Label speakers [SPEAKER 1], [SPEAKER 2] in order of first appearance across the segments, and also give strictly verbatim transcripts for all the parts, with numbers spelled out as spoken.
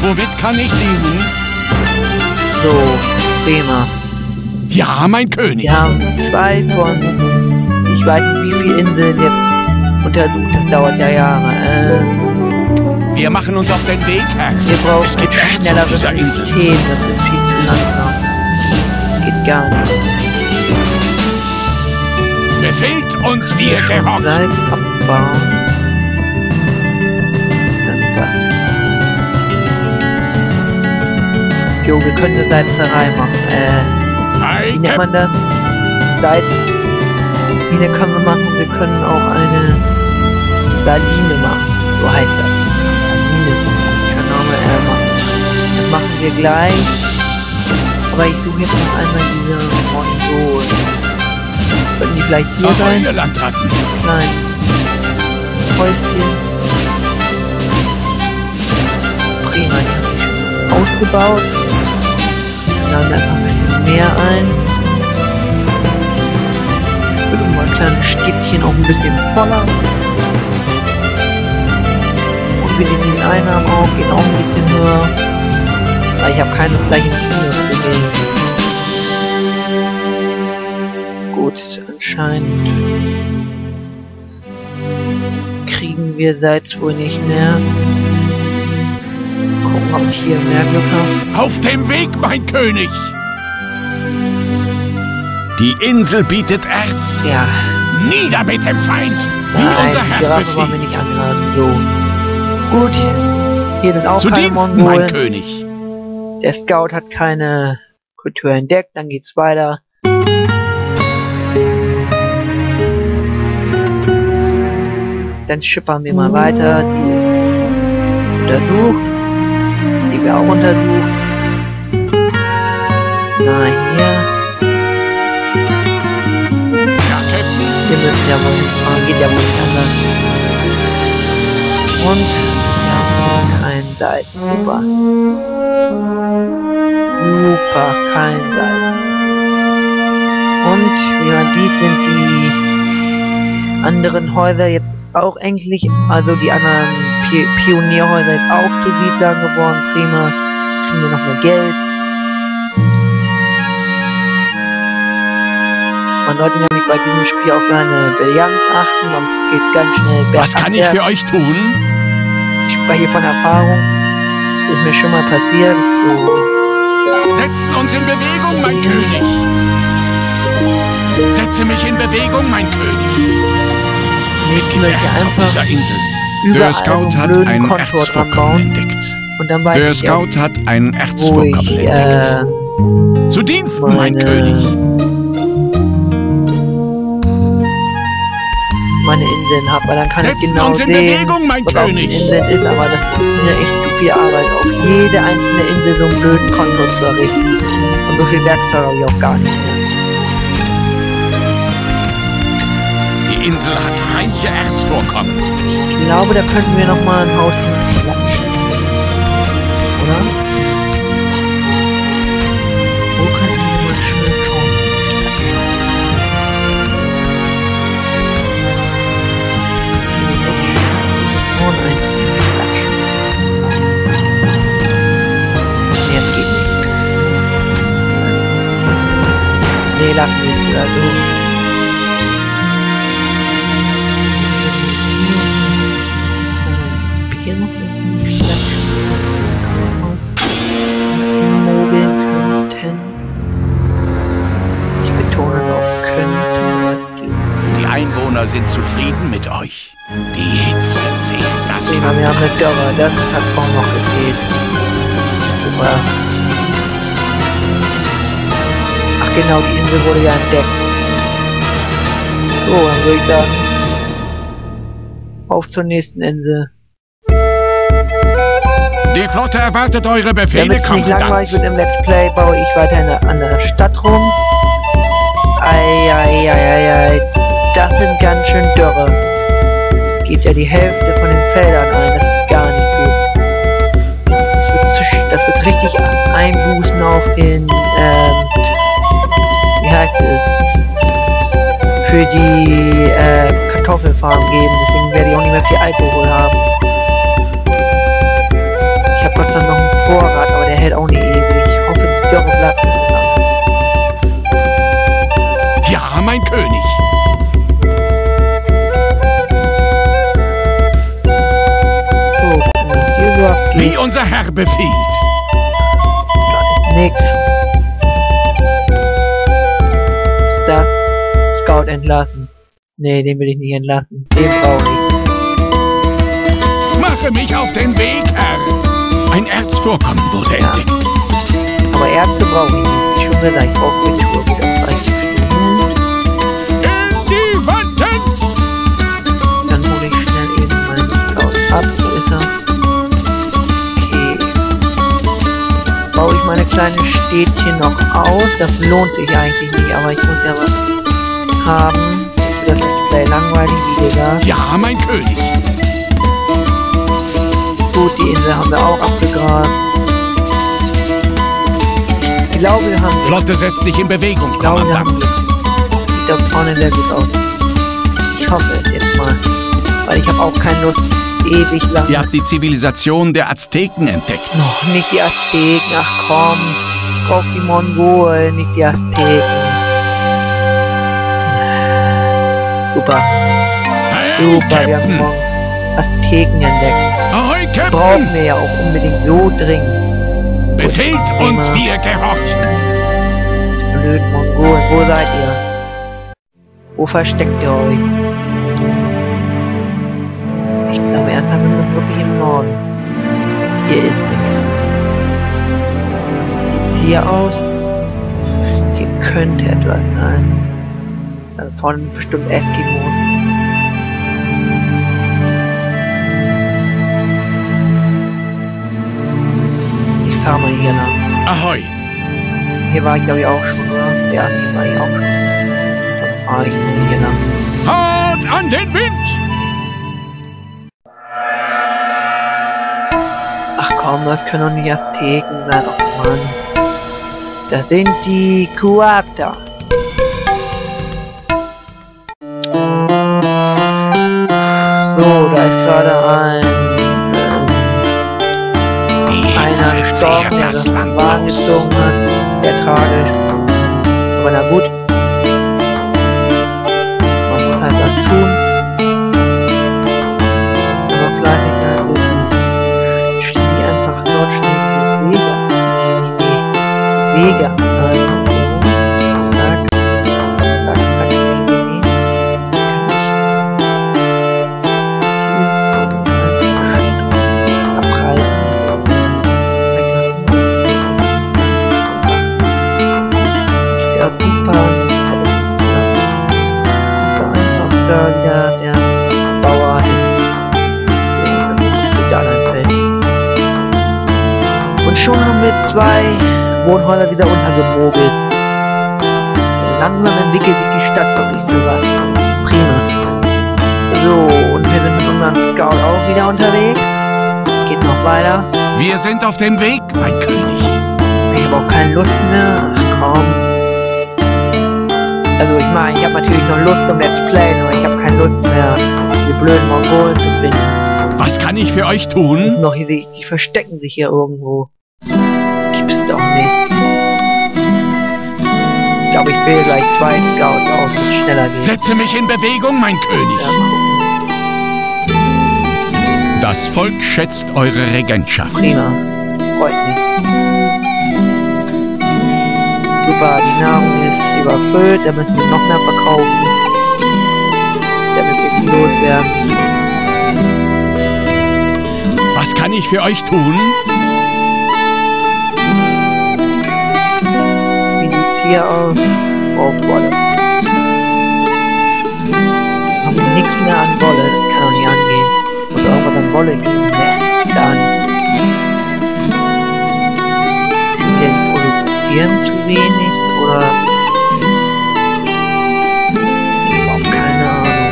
[SPEAKER 1] Womit kann ich dienen?
[SPEAKER 2] So, prima.
[SPEAKER 1] Ja, mein König.
[SPEAKER 2] Wir haben zwei von, ich weiß nicht wie viele Inseln jetzt untersucht, das dauert ja Jahre. Ähm,
[SPEAKER 1] Wir machen uns auf den Weg, Herr.
[SPEAKER 2] wir brauchen
[SPEAKER 1] Es gibt
[SPEAKER 2] ein
[SPEAKER 1] Erz auf
[SPEAKER 2] schnelleres
[SPEAKER 1] dieser Insel.
[SPEAKER 2] System, das ist viel zu langsam. Geht gar nicht.
[SPEAKER 1] Befehlt und wir gehorchen.
[SPEAKER 2] Salz abbauen. Dann da. Jo, wir können eine Salzerei machen. Äh,
[SPEAKER 1] Hi,
[SPEAKER 2] wie nennt man
[SPEAKER 1] Cap-
[SPEAKER 2] das? Salzmine können wir machen. Wir können auch eine Saline machen. So heißt das. Saline. Kann Name äh, machen. Das machen wir gleich. Aber ich suche jetzt noch einmal diese Monsol. Könnten die vielleicht hier
[SPEAKER 1] Ahoi,
[SPEAKER 2] sein?
[SPEAKER 1] ihr Landratten.
[SPEAKER 2] Nein. Häuschen. Prima, die haben sich schon ausgebaut. Dann laden wir einfach ein bisschen mehr ein. Ich würde mal ein kleines Städtchen auch ein bisschen voller. Und wir den Einnahmen auch, gehen auch ein bisschen höher. Aber ich habe keine gleichen Minus zu gehen. Gut, anscheinend kriegen wir Salz wohl nicht mehr. Gucken, ob ich hier mehr Glück habe.
[SPEAKER 1] Auf dem Weg, mein König. Die Insel bietet Erz.
[SPEAKER 2] Ja,
[SPEAKER 1] Nieder mit dem Feind. Wie
[SPEAKER 2] nein,
[SPEAKER 1] unser
[SPEAKER 2] die
[SPEAKER 1] Herr
[SPEAKER 2] Giraffe wollen wir nicht
[SPEAKER 1] befiehlt.
[SPEAKER 2] angreifen. So. Gut, hier sind auch
[SPEAKER 1] Zu
[SPEAKER 2] keine
[SPEAKER 1] Diensten,
[SPEAKER 2] Mongolen.
[SPEAKER 1] mein König.
[SPEAKER 2] Der Scout hat keine Kultur entdeckt, dann geht's weiter. Dann schippern wir mal weiter. Die ist untersucht. Die wir auch untersucht. Na, hier.
[SPEAKER 1] Ja, Captain.
[SPEAKER 2] Wir müssen ja wohl nicht fahren. Geht ja wohl nicht anders. Und wir haben kein Salz. Super. Super, kein Salz. Und wie man sieht, sind die anderen Häuser jetzt auch endlich, also die anderen Pi Pionierhäuser jetzt auch zu Siedlern geworden. Prima. Kriegen wir noch mehr Geld. Man sollte nämlich bei diesem Spiel auf seine Brillanz achten, sonst geht ganz schnell bergab.
[SPEAKER 1] Was kann ich für euch tun?
[SPEAKER 2] Ich spreche von Erfahrung. Das ist mir schon mal passiert. So.
[SPEAKER 1] Setzen uns in Bewegung, mein König. Setze mich in Bewegung, mein König. Es
[SPEAKER 2] Nächsten
[SPEAKER 1] gibt
[SPEAKER 2] möchte ich
[SPEAKER 1] Erz auf
[SPEAKER 2] einfach
[SPEAKER 1] dieser Insel.
[SPEAKER 2] überall
[SPEAKER 3] Der Scout
[SPEAKER 2] so einen
[SPEAKER 3] hat
[SPEAKER 2] blöden
[SPEAKER 3] einen
[SPEAKER 2] Kontor dran
[SPEAKER 3] Erzvorkommen
[SPEAKER 2] bauen.
[SPEAKER 1] Entdeckt.
[SPEAKER 2] Und dann weiß
[SPEAKER 3] Der
[SPEAKER 2] ich auch,
[SPEAKER 3] Scout hat einen
[SPEAKER 2] wo
[SPEAKER 3] Erzvorkommen
[SPEAKER 2] ich
[SPEAKER 3] entdeckt.
[SPEAKER 2] äh,
[SPEAKER 1] Zu Diensten, mein
[SPEAKER 2] meine,
[SPEAKER 1] König.
[SPEAKER 2] meine Inseln habe, weil dann kann
[SPEAKER 1] Setzen
[SPEAKER 2] ich genau
[SPEAKER 1] uns in
[SPEAKER 2] sehen,
[SPEAKER 1] Bewegung, mein
[SPEAKER 2] was auf den
[SPEAKER 1] König.
[SPEAKER 2] Inseln ist, aber das ist mir echt zu viel Arbeit, auf jede einzelne Insel so einen blöden Kontor zu errichten. Und so viel Werkzeug habe ich auch gar nicht mehr.
[SPEAKER 1] Die Insel hat reiche Erzvorkommen.
[SPEAKER 2] Ich glaube, da könnten wir noch mal ein Haus hinklatschen. Oder? Wo könnten wir mal schön schauen? Und ein Klatschen. Jetzt geht's nicht. Nee, lassen wir es wieder so. Hier noch ein Klatschen. Mogeln könnten. Ich betone noch könnten.
[SPEAKER 1] Die Einwohner sind zufrieden mit euch. Die Hitze zählt das
[SPEAKER 2] Prima, wir haben eine Dörre, das hat vorhin noch gefehlt. Super. Ach genau, die Insel wurde ja entdeckt. So, dann würde ich sagen, auf zur nächsten Insel.
[SPEAKER 1] Die Flotte erwartet eure Befehle,
[SPEAKER 2] Damit es nicht langweilig wird im Let's Play, baue ich weiter in der, an der Stadt rum. Eieieiei, das sind ganz schön Dürre. Geht ja die Hälfte von den Feldern ein, das ist gar nicht gut. Das wird, zu, das wird richtig Einbußen auf den, ähm, wie heißt es, für die äh, Kartoffelfarm geben, deswegen werde ich auch nicht mehr viel Alkohol haben. Ich habe Gott sei Dank noch einen
[SPEAKER 1] mein König.
[SPEAKER 2] So, gucken, was hier so abgeht.
[SPEAKER 1] Wie unser Herr befiehlt.
[SPEAKER 2] Da ist nix. Was ist das? Scout entlassen. Nee, den will ich nicht entlassen. Den brauche ich.
[SPEAKER 1] Mache mich auf den Weg, Herr. Ein Erzvorkommen wurde
[SPEAKER 2] Ja.
[SPEAKER 1] entdeckt.
[SPEAKER 2] Aber Ärzte brauche ich nicht. Wie schon gesagt, ich brauche Kultur wieder frei.
[SPEAKER 1] In die Wanten!
[SPEAKER 2] Dann hole ich schnell eben meinen Scout ab. Wo ist er? Okay. Baue ich meine kleinen Städtchen noch aus. Das lohnt sich eigentlich nicht, aber ich muss ja was haben. Das ist Play langweilig, wie gesagt.
[SPEAKER 1] Ja, mein König.
[SPEAKER 2] Gut, die Insel haben wir auch abgegrast. Ich glaube, wir haben...
[SPEAKER 1] Flotte setzt sich in Bewegung,
[SPEAKER 2] Ich glaube, wir haben...
[SPEAKER 1] Kommandant.
[SPEAKER 2] Sieht da vorne sehr gut aus. Ich hoffe es jetzt mal. Weil ich habe auch keine Lust, ewig lang...
[SPEAKER 1] Ihr habt die Zivilisation der Azteken entdeckt.
[SPEAKER 2] Noch nicht die Azteken, ach komm. Ich brauche die Mongolen, nicht die Azteken. Super.
[SPEAKER 1] Hey,
[SPEAKER 2] Super, wir haben
[SPEAKER 1] Captain.
[SPEAKER 2] morgen Azteken entdeckt.
[SPEAKER 1] Ahoi,
[SPEAKER 2] Brauchen
[SPEAKER 1] Captain.
[SPEAKER 2] wir ja auch unbedingt so dringend.
[SPEAKER 1] Befehlt und wir gehorchen.
[SPEAKER 2] Blöden Mongolen, wo seid ihr? Wo versteckt ihr euch? Ich glaube ernsthaft, wir sind wirklich im Norden. Hier ist nichts. Sieht's hier aus? Hier könnte etwas sein. Da vorne bestimmt Eskimos. Ich fahr mal hier lang.
[SPEAKER 1] Ahoi.
[SPEAKER 2] Hier war ich glaube ich auch schon, oder? Ja, hier war ich auch schon. Dann fahre ich hier lang.
[SPEAKER 1] Hart an den Wind.
[SPEAKER 2] Ach komm, das können doch nicht Azteken sein, oh Mann. Das sind die Kuata. So, da ist gerade ein ähm,
[SPEAKER 1] Die
[SPEAKER 2] einer
[SPEAKER 1] Hitze
[SPEAKER 2] gestorben,
[SPEAKER 1] zehrt
[SPEAKER 2] der
[SPEAKER 1] das
[SPEAKER 2] das
[SPEAKER 1] Land
[SPEAKER 2] Wagen
[SPEAKER 1] aus.
[SPEAKER 2] gezogen hat. Sehr tragisch. Aber na gut. Man muss halt was tun. Aber Fleißigkeit ist gut. Ich schließe einfach dort schnell die Wege. Nee, nee, nee. Wege. Also, so. Zack. Zack. Zack. Nee, nee, nee. Kann ich. Abreißen. Der Pumper da einfach da wieder der Bauer hin. Da ein Feld. Und schon haben wir zwei Wohnhäuser wieder untergemogelt. Langsam entwickelt sich die Stadt wirklich sowas. Prima. So, und wir sind mit unserem Scout auch wieder unterwegs. Geht noch weiter.
[SPEAKER 1] Wir sind auf dem Weg, mein König.
[SPEAKER 2] Ich habe auch keine Lust mehr. Ach komm. Also ich meine, ich habe natürlich noch Lust zum Let's Playen, aber ich habe keine Lust mehr, die blöden Mongolen zu finden.
[SPEAKER 1] Was kann ich für euch tun?
[SPEAKER 2] Noch hier, die, die verstecken sich hier irgendwo. Gibt's doch nicht. Ich glaube, ich wähle gleich zwei Scouts aus, dass es schneller geht.
[SPEAKER 1] Setze mich in Bewegung, mein
[SPEAKER 2] Ja,
[SPEAKER 1] König.
[SPEAKER 2] gucken.
[SPEAKER 1] Das Volk schätzt eure Regentschaft.
[SPEAKER 2] Prima. Freut mich. Super, die Nahrung ist überfüllt, da müssen wir noch mehr verkaufen. Damit wir die loswerden.
[SPEAKER 1] Was kann ich für euch tun?
[SPEAKER 2] Wie sieht's hier aus? Oh, Wolle. Haben wir nichts mehr an Wolle, das kann doch nicht angehen. Muss irgendwas an Wolle kriegen. Ne, dann. Wir produzieren zu wenig, oder? Ich hab keine Ahnung.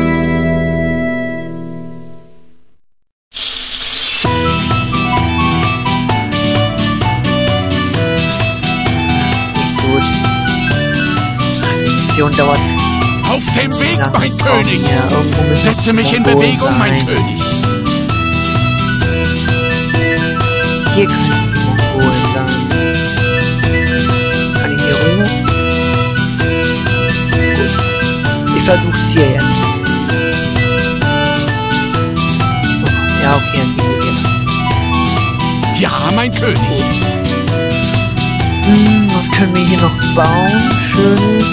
[SPEAKER 2] Nicht gut. Die Mission dauert
[SPEAKER 1] Auf dem Weg,
[SPEAKER 2] lange.
[SPEAKER 1] mein König.
[SPEAKER 2] Ja, irgendwo müssen
[SPEAKER 1] Setze mich in
[SPEAKER 2] Mongolen
[SPEAKER 1] Bewegung, mein
[SPEAKER 2] sein.
[SPEAKER 1] König.
[SPEAKER 2] Hier kann ich Mongolen sein. Kann ich hier hoch? Gut. versuch's hier jetzt. Ja, okay, dann gehen wir hier.
[SPEAKER 1] Ja, mein König.
[SPEAKER 2] Hm, was können wir hier noch bauen? Schönes.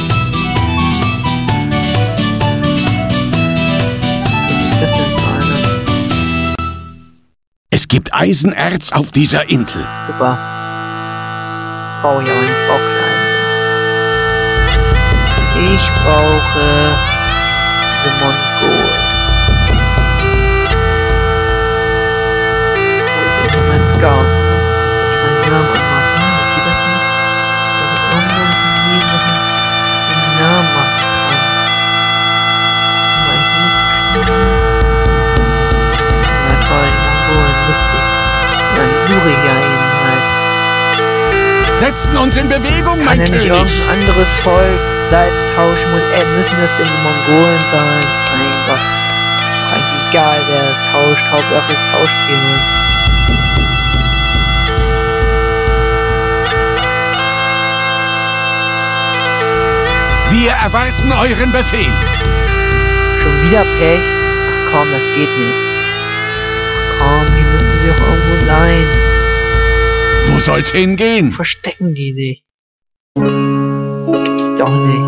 [SPEAKER 2] Was ist das denn für eine?
[SPEAKER 1] Es gibt Eisenerz auf dieser Insel.
[SPEAKER 2] Super. Brauche ich aber nicht, ich brauche keinen. Ich brauche The Mongol. Wo ist mein Scout? Ich meinen Namen anmachen. Geht das nicht? Da ist irgendwo hier noch den Namen machen kann. Weiß nicht. Na toll, die Mongolen, lustig. Dann suche ich ja eben halt.
[SPEAKER 1] Setzen uns in Bewegung, mein
[SPEAKER 2] Kann ja nicht
[SPEAKER 1] König.
[SPEAKER 2] irgendein anderes Volk Seite tauschen muss. Äh, müssen das denn die Mongolen sein? Mein Gott. Eigentlich egal, wer tauscht. Hauptsache es tauscht jemand.
[SPEAKER 1] Wir erwarten euren Befehl.
[SPEAKER 2] Schon wieder Pech? Ach komm, das geht nicht. Ach komm, hier müssen wir auch irgendwo sein.
[SPEAKER 1] Wo soll's hingehen?
[SPEAKER 2] Verstecken die sich. Gibt's doch nicht.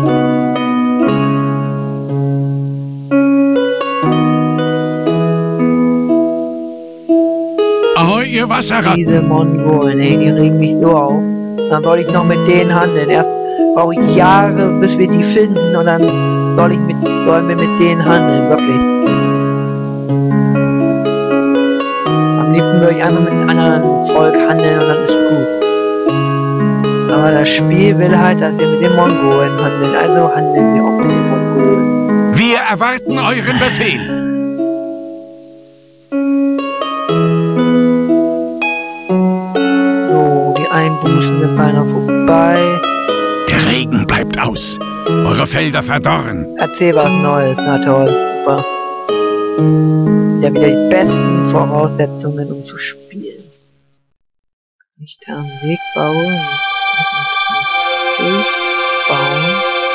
[SPEAKER 1] Ahoi, ihr Wasserratten.
[SPEAKER 2] Diese Mongolen, ey, die regen mich so auf. Dann soll ich noch mit denen handeln. Erst brauche ich Jahre, bis wir die finden, und dann soll ich mit, sollen wir mit denen handeln, wirklich. Am liebsten würde ich einfach mit einem anderen Volk handeln und dann ist gut. Aber das Spiel will halt, dass wir mit den Mongolen handeln, also handeln wir auch mit den Mongolen.
[SPEAKER 1] Wir erwarten euren Befehl.
[SPEAKER 2] So, die Einbußen sind beinahe vorbei.
[SPEAKER 1] Der Regen bleibt aus. Eure Felder verdorren.
[SPEAKER 2] Erzähl was Neues, na toll, super. Ja, wieder die besten Voraussetzungen, um zu spielen. Nicht da einen Weg bauen. Durchbauen.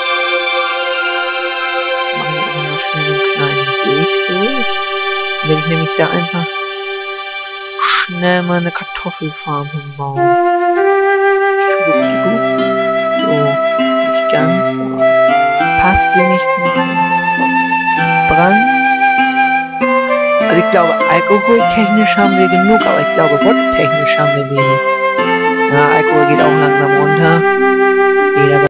[SPEAKER 2] Mache ich aber noch schnell einen kleinen Weg durch. Dann werde ich nämlich da einfach schnell mal eine Kartoffelfarm hinbauen. So, nicht ganz. Passt hier nicht dran. Also ich glaube, alkoholtechnisch haben wir genug, aber ich glaube, wodtechnisch haben wir wenig. Ja, Alkohol geht auch langsam runter.